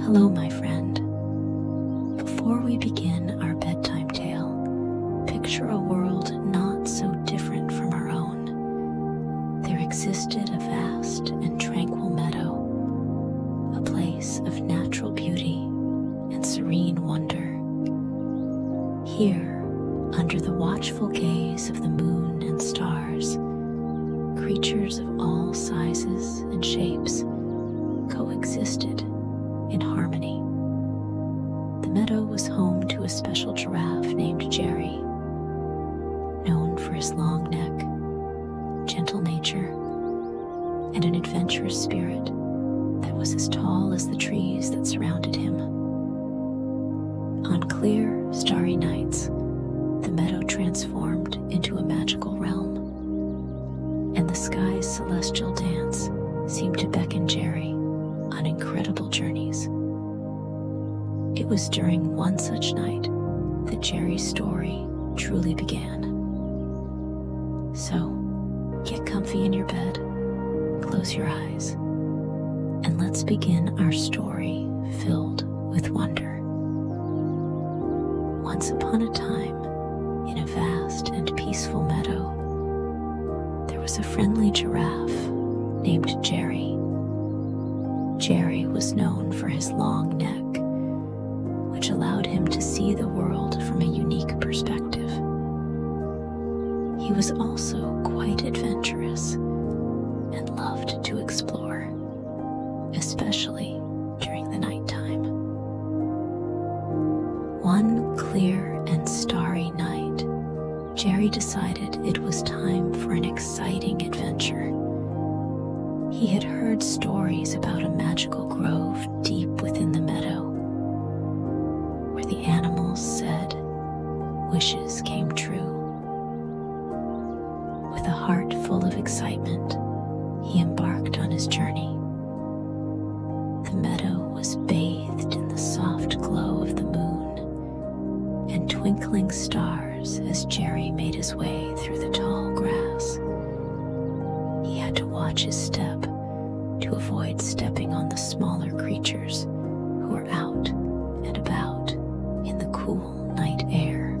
Hello, my friend. Before we begin our bedtime tale, picture a world not so different from our own. There existed a vast and tranquil meadow, a place of natural beauty and serene wonder. Here, under the watchful gaze of the moon and stars, creatures of all sizes and shapes coexisted in harmony. The meadow was home to a special giraffe named Gerry, known for his long neck, gentle nature, and an adventurous spirit that was as tall as the trees that surrounded him. On clear, starry nights, the meadow transformed into a magical realm, and the sky's celestial dance seemed to beckon Gerry on incredible journeys. It was during one such night that Gerry's story truly began. So, get comfy in your bed, close your eyes, and let's begin our story filled with wonder. Once upon a time, in a vast and peaceful meadow, there was a friendly giraffe named Gerry. Gerry was known for his long neck, which allowed him to see the world from a unique perspective. He was also quite adventurous and loved to explore, especially during the nighttime. One clear and starry night, Gerry decided it was time for an exciting adventure. He had heard stories about a magical grove deep within the meadow, where the animals said wishes came true. With a heart full of excitement, he embarked on his journey. The meadow was bathed in the soft glow of the moon and twinkling stars as Gerry made his way through the tall grass. He had to watch his step to avoid stepping on the smaller creatures who were out and about in the cool night air.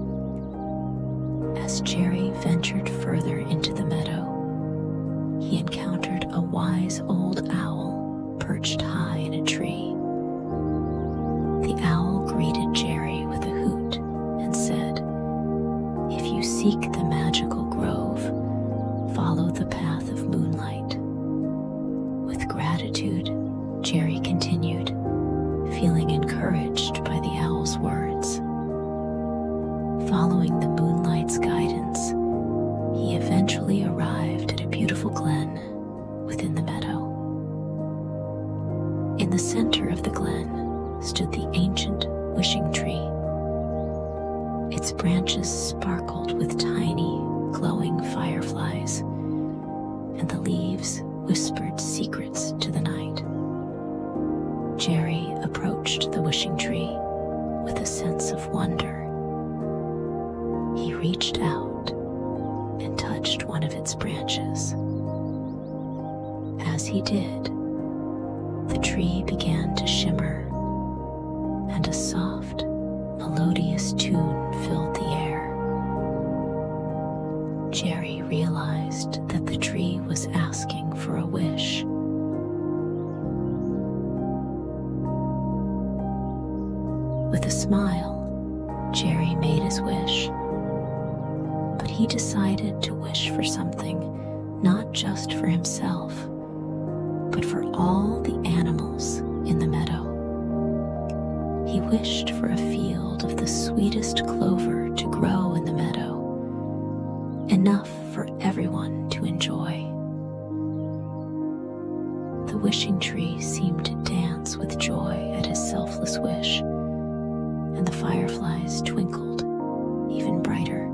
As Gerry ventured further into the meadow, he encountered a wise old owl perched high in a tree. The owl greeted Gerry with a hoot and said, "If you seek the magical grove, follow the path of moonlight." With gratitude, Gerry continued, feeling encouraged by the owl's words. Following the moonlight's guidance, he eventually arrived at a beautiful glen within the meadow. In the center of the glen stood the ancient wishing tree. Its branches sparkled with tiny, glowing fireflies, and the leaves whispered secrets to the night. Gerry approached the wishing tree with a sense of wonder. He reached out and touched one of its branches. As he did, the tree began to shimmer, and a soft, melodious tune filled the air. Gerry realized that the tree was asking for a wish. With a smile, Gerry made his wish, but he decided to wish for something not just for himself, but for all the animals in the meadow. He wished for a field of the sweetest clover to grow in the meadow, enough for everyone to enjoy. The wishing tree seemed to dance with joy at his selfless wish, and the fireflies twinkled even brighter.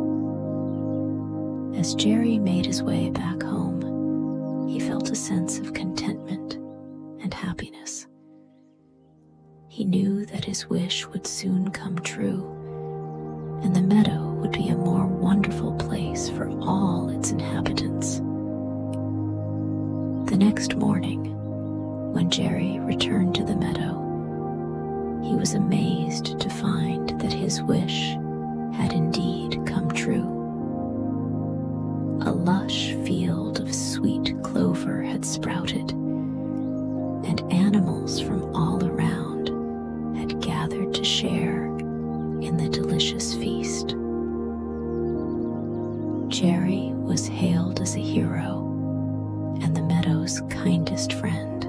As Gerry made his way back home, he felt a sense of contentment and happiness. He knew that his wish would soon come true, and the meadow would be a more wonderful place for all its inhabitants. The next morning, when Gerry returned to the meadow, Gerry was hailed as a hero and the meadow's kindest friend.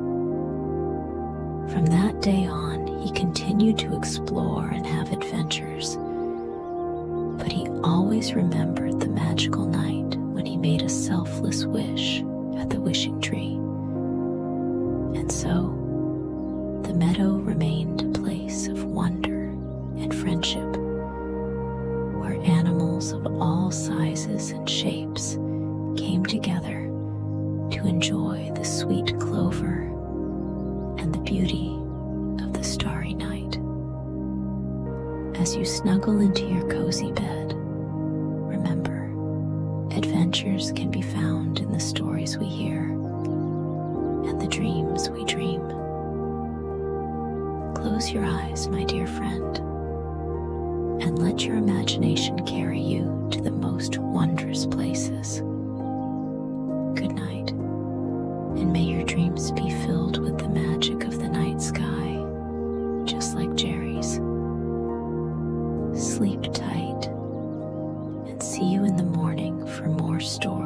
From that day on, he continued to explore and have adventures, but he always remembered the magical night when he made a selfless wish at the wishing tree. And so, the meadow remained a place of wonder and friendship, where animals of all sizes and shapes came together to enjoy the sweet clover and the beauty of the starry night. As you snuggle into your cozy bed, remember, adventures can be found in the stories we hear and the dreams we dream. Close your eyes, my dear friend, and let your imagination carry you to the most wondrous places. Good night, and may your dreams be filled with the magic of the night sky, just like Gerry's. Sleep tight, and see you in the morning for more stories.